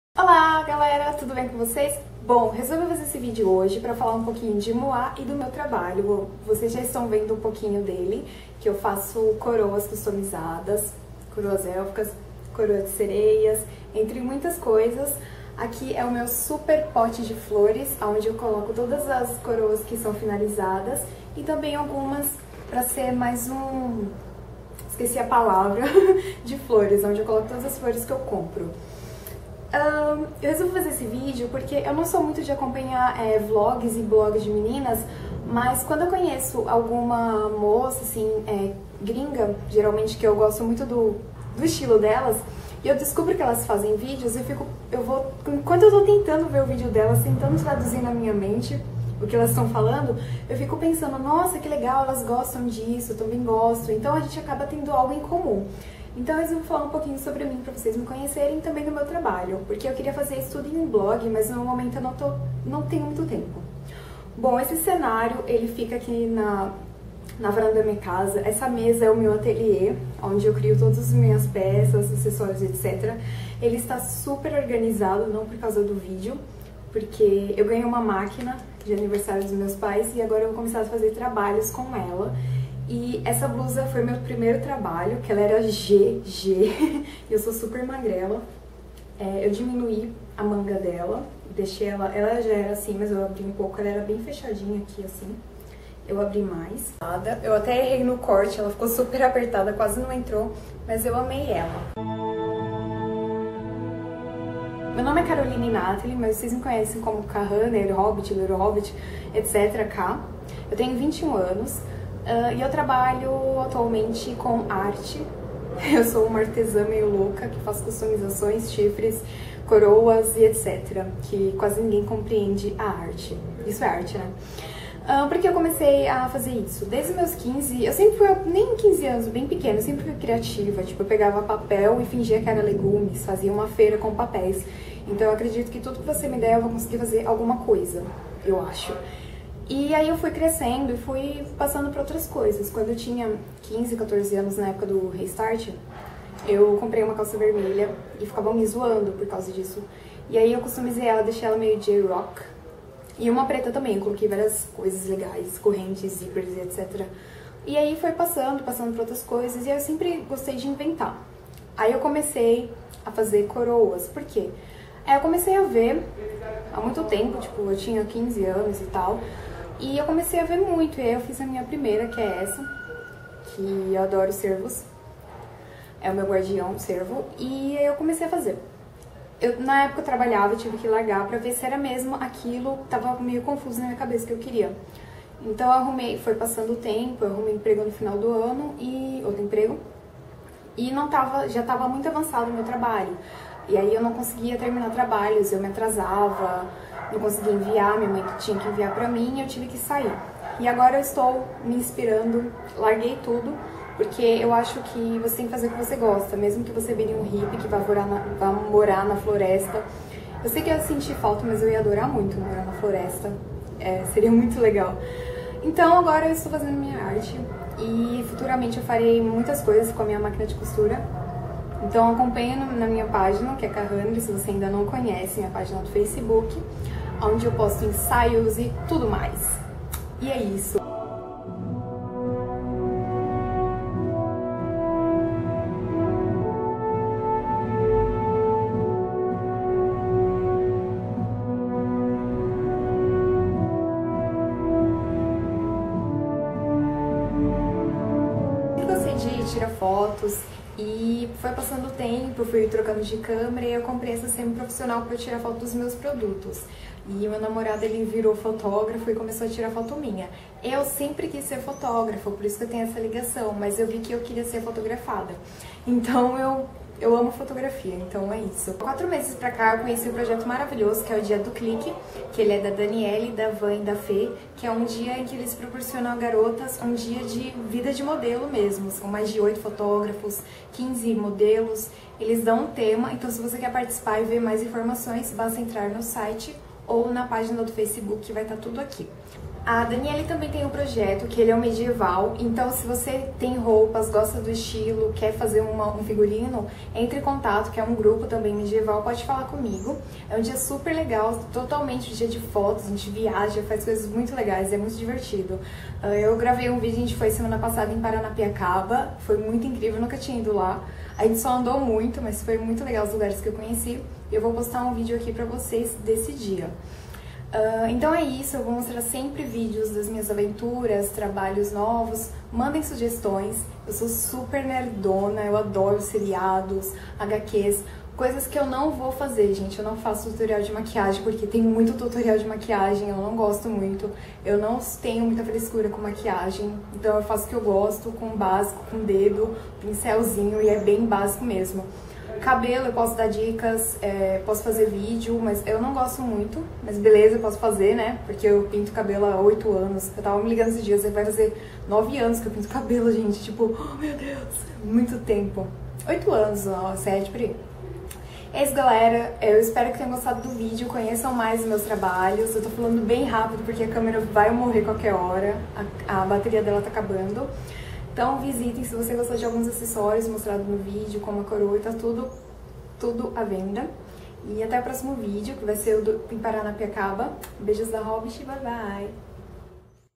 Olá galera, tudo bem com vocês? Bom, resolvi fazer esse vídeo hoje para falar um pouquinho de Moá e do meu trabalho. Vocês já estão vendo um pouquinho dele, que eu faço coroas customizadas, coroas élficas, coroa de sereias, entre muitas coisas. Aqui é o meu super pote de flores, onde eu coloco todas as coroas que são finalizadas e também algumas para ser mais esqueci a palavra, de flores, onde eu coloco todas as flores que eu compro. Eu resolvi fazer esse vídeo porque eu não sou muito de acompanhar vlogs e blogs de meninas, mas quando eu conheço alguma moça, assim, gringa, geralmente que eu gosto muito do estilo delas, e eu descubro que elas fazem vídeos, enquanto eu tô tentando ver o vídeo delas, tentando traduzir na minha mente o que elas estão falando, eu fico pensando, nossa, que legal, elas gostam disso, eu também gosto, então a gente acaba tendo algo em comum. Então eu resolvi falar um pouquinho sobre mim para vocês me conhecerem e também do meu trabalho, porque eu queria fazer isso tudo em um blog, mas no momento eu não tenho muito tempo. Bom, esse cenário, ele fica aqui na varanda da minha casa. Essa mesa é o meu ateliê, onde eu crio todas as minhas peças, acessórios, etc. Ele está super organizado, não por causa do vídeo, porque eu ganhei uma máquina de aniversário dos meus pais e agora eu vou começar a fazer trabalhos com ela. E essa blusa foi meu primeiro trabalho, que ela era GG, e eu sou super magrela. Eu diminuí a manga dela, deixei ela já era assim, mas eu abri um pouco, ela era bem fechadinha aqui assim. Eu abri mais. Eu até errei no corte, ela ficou super apertada, quase não entrou, mas eu amei ela. Meu nome é Caroline Nathalie, mas vocês me conhecem como Kahana, Little Hobbit, etc. K. Eu tenho 21 anos. E eu trabalho atualmente com arte. Eu sou uma artesã meio louca que faz customizações, chifres, coroas e etc. Que quase ninguém compreende a arte. Isso é arte, né? Porque eu comecei a fazer isso? Desde meus 15, eu sempre fui, nem 15 anos, bem pequena, eu sempre fui criativa. Tipo, eu pegava papel e fingia que era legumes, fazia uma feira com papéis. Então eu acredito que tudo que você me der eu vou conseguir fazer alguma coisa, eu acho. E aí eu fui crescendo e fui passando por outras coisas. Quando eu tinha 15, 14 anos, na época do Restart, eu comprei uma calça vermelha e ficavam me zoando por causa disso. E aí eu customizei ela, deixei ela meio J-Rock. E uma preta também, eu coloquei várias coisas legais, correntes, zippers e etc. E aí foi passando por outras coisas e eu sempre gostei de inventar. Aí eu comecei a fazer coroas. Por quê? Eu comecei a ver há muito tempo, tipo, eu tinha 15 anos e tal. E eu comecei a ver muito, e aí eu fiz a minha primeira, que é essa, que eu adoro cervos. É o meu guardião, cervo, e aí eu comecei a fazer. Na época eu trabalhava, eu tive que largar pra ver se era mesmo aquilo, tava meio confuso na minha cabeça que eu queria. Então eu arrumei, foi passando o tempo, eu arrumei emprego no final do ano, e outro emprego, e já tava muito avançado o meu trabalho. E aí eu não conseguia terminar trabalhos, eu me atrasava, não conseguia enviar, minha mãe tinha que enviar pra mim e eu tive que sair. E agora eu estou me inspirando, larguei tudo, porque eu acho que você tem que fazer o que você gosta, mesmo que você vire um hippie que vá morar na floresta. Eu sei que eu ia sentir falta, mas eu ia adorar muito morar na floresta, seria muito legal. Então agora eu estou fazendo minha arte e futuramente eu farei muitas coisas com a minha máquina de costura. Então acompanhe na minha página, que é Kahana, se você ainda não conhece, minha página do Facebook, onde eu posto ensaios e tudo mais. E é isso. Eu gostei de tirar fotos. E foi passando o tempo, fui trocando de câmera e eu comprei essa semi-profissional para tirar foto dos meus produtos. E o meu namorado, ele virou fotógrafo e começou a tirar foto minha. Eu sempre quis ser fotógrafa, por isso que eu tenho essa ligação, mas eu vi que eu queria ser fotografada. Então eu amo fotografia, então é isso. 4 meses pra cá eu conheci um projeto maravilhoso, que é o Dia do Clique, que ele é da Daniele, da Van e da Fê, que é um dia em que eles proporcionam a garotas um dia de vida de modelo mesmo. São mais de 8 fotógrafos, 15 modelos, eles dão um tema, então se você quer participar e ver mais informações, basta entrar no site ou na página do Facebook, que vai estar tudo aqui. A Daniele também tem um projeto que ele é um medieval, então se você tem roupas, gosta do estilo, quer fazer um figurino, entre em contato, que é um grupo também medieval, pode falar comigo. É um dia super legal, totalmente um dia de fotos, a gente viaja, faz coisas muito legais, é muito divertido. Eu gravei um vídeo, a gente foi semana passada em Paranapiacaba, foi muito incrível, nunca tinha ido lá. A gente só andou muito, mas foi muito legal os lugares que eu conheci. E eu vou postar um vídeo aqui pra vocês desse dia. Então é isso, eu vou mostrar sempre vídeos das minhas aventuras, trabalhos novos, mandem sugestões, eu sou super nerdona, eu adoro seriados, HQs, coisas que eu não vou fazer, gente, eu não faço tutorial de maquiagem porque tem muito tutorial de maquiagem, eu não gosto muito, eu não tenho muita frescura com maquiagem, então eu faço o que eu gosto, com básico, com dedo, pincelzinho e é bem básico mesmo. Cabelo eu posso dar dicas, posso fazer vídeo, mas eu não gosto muito, mas beleza, eu posso fazer, né? Porque eu pinto cabelo há 8 anos, eu tava me ligando esses dias, vai fazer 9 anos que eu pinto cabelo, gente, tipo, oh meu Deus, muito tempo. 8 anos, ó, 7 por aí. É isso, galera, eu espero que tenham gostado do vídeo, conheçam mais os meus trabalhos, eu tô falando bem rápido porque a câmera vai morrer qualquer hora, a bateria dela tá acabando. Então visitem se você gostou de alguns acessórios mostrados no vídeo, como a coroa e tá tudo à venda. E até o próximo vídeo, que vai ser o do em Paranapiacaba. Beijos da Hobbit, bye bye!